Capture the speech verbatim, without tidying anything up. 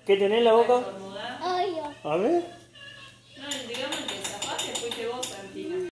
¿Qué tenés en la boca? Ay, A ver. no, digamos